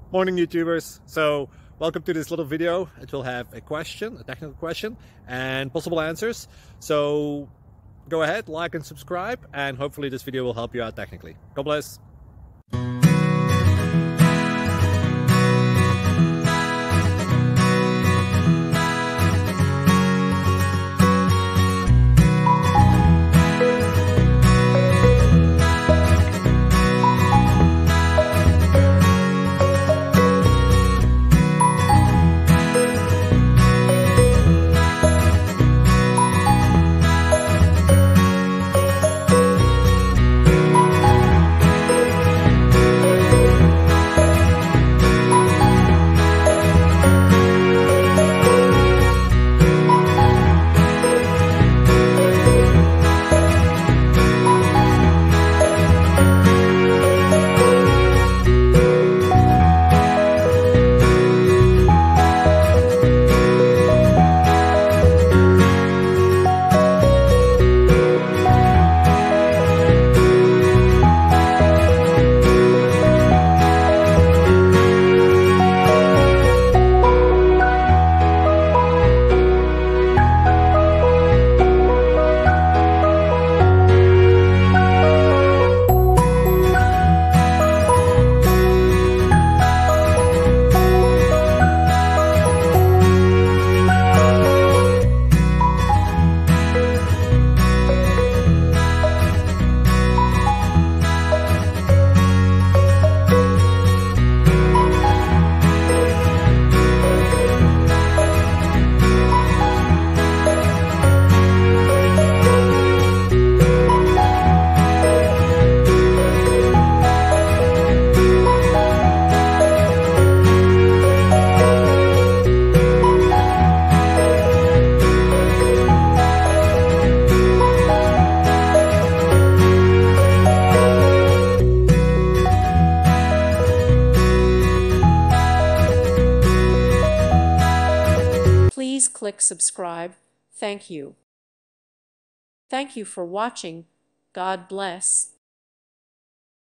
Morning YouTubers. So welcome to this little video. It will have a question, a technical question, and possible answers. So go ahead, like and subscribe, and hopefully this video will help you out technically. God bless. Please click subscribe. Thank you. Thank you for watching. God bless.